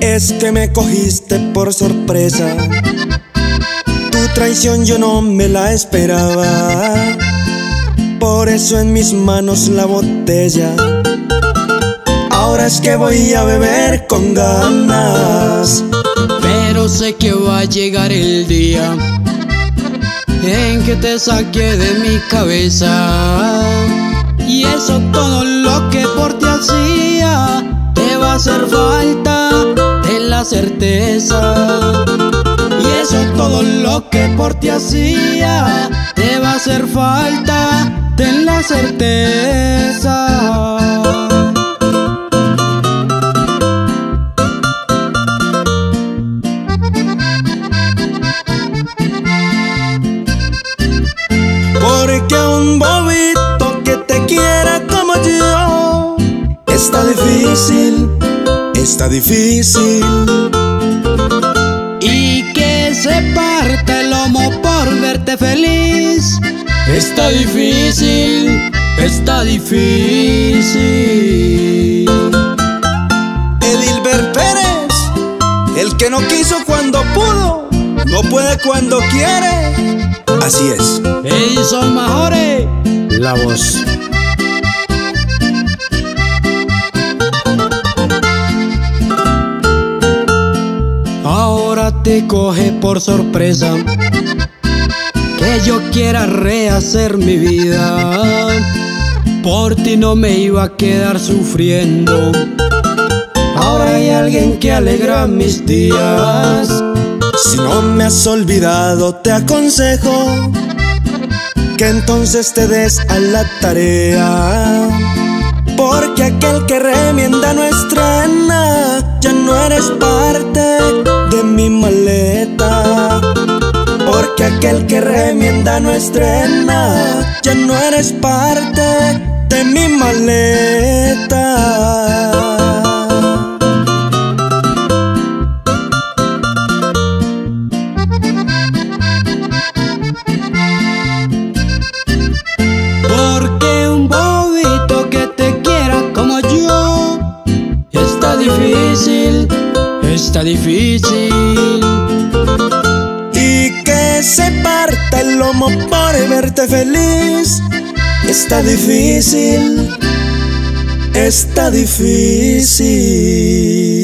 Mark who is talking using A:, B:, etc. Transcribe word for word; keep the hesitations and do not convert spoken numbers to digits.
A: Es que me cogiste por sorpresa, tu traición yo no me la esperaba. Por eso en mis manos la botella. Ahora es que voy a beber con ganas.
B: Pero sé que va a llegar el día en que te saque de mi cabeza. Y eso todo lo que por ti hacía te va a hacer falta, ten la certeza. Y eso todo lo que por ti hacía te va a hacer falta, ten la certeza.
A: Porque un bobito que te quiera como yo está difícil, está difícil.
B: Y que se parta el lomo por verte feliz está difícil, está difícil.
A: Edilber Pérez, el que no quiso cuando pudo, no puede cuando quiere. Así es.
B: Edison Majore, la voz. Ahora te coge por sorpresa que yo quiera rehacer mi vida. Por ti no me iba a quedar sufriendo. Ahora hay alguien que alegra mis días.
A: Si no me has olvidado, te aconsejo que entonces te des a la tarea. Porque aquel que remienda no estrena, ya no eres parte de mi maleta. Porque aquel que remienda no estrena, ya no eres parte de mi maleta.
B: Porque un bobito que te quiera como yo está difícil, está difícil.
A: Y que se parta el lomo por verte feliz está difícil, está difícil.